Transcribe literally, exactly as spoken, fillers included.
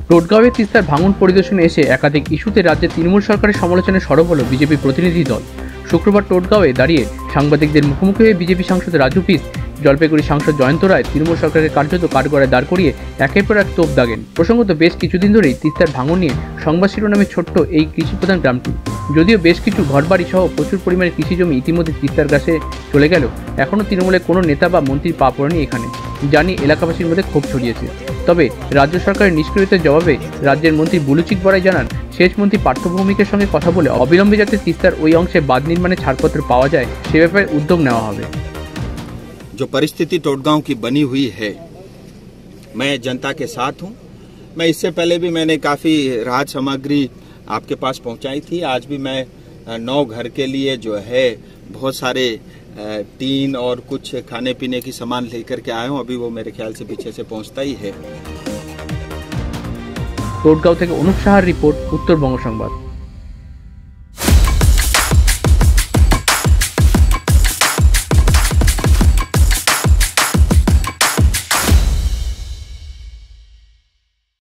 টোটগাঁওয়ে তিস্তার ভাঙন পরিদর্শনে এসে একাধিক ইস্যুতে রাজ্যের তৃণমূল সরকারের সমালোচনায় সরব হল বিজেপি প্রতিনিধি দল। শুক্রবার টোটগাঁওয়ে দাঁড়িয়ে সাংবাদিকদের মুখোমুখি হয়ে বিজেপি সাংসদ রাজু পিস, জলপাইগুড়ি সাংসদ জয়ন্ত রায় তৃণমূল সরকারের কার্যত কাঠগড়ায় দাঁড় করিয়ে একের পর এক তোপ দাগেন। প্রসঙ্গত, বেশ কিছুদিন ধরেই তিস্তার ভাঙন নিয়ে সংবাদ শিরোনামে ছোট্ট এই কৃষিপ্রধান গ্রামটি। যদিও বেশ কিছু ঘরবাড়ি সহ প্রচুর পরিমাণে কৃষিজমি ইতিমধ্যে তিস্তার কাছে চলে গেল, এখনও তৃণমূলের কোনো নেতা বা মন্ত্রীর পা পড়েনি এখানে, যা নিয়ে এলাকাবাসীর মধ্যে ক্ষোভ ছড়িয়েছে। তবে রাজ্য সরকারের নিষ্ক্রিয়তার জবাবে রাজ্যের মন্ত্রী বুলুচিক বরাই জানান, সেচ মন্ত্রী পার্থ ভৌমিকের সঙ্গে কথা বলে অবিলম্বে যাতে তিস্তার ওই অংশে বাঁধ নির্মাণের ছাড়পত্র পাওয়া যায় সে ব্যাপারে উদ্যোগ নেওয়া হবে। जो परिस्थिति टोटगांव की बनी हुई है, मैं जनता के साथ हूं। मैं इससे पहले भी मैंने काफी राहत सामग्री आपके पास पहुंचाई थी। आज भी मैं नौ घर के लिए जो है बहुत सारे टीन और कुछ खाने पीने की सामान लेकर के आया हूं। अभी वो मेरे ख्याल से पीछे से पहुंचता ही है। টোটগাঁও থেকে অনুপ সাহার রিপোর্ট, উত্তরবঙ্গ সংবাদ।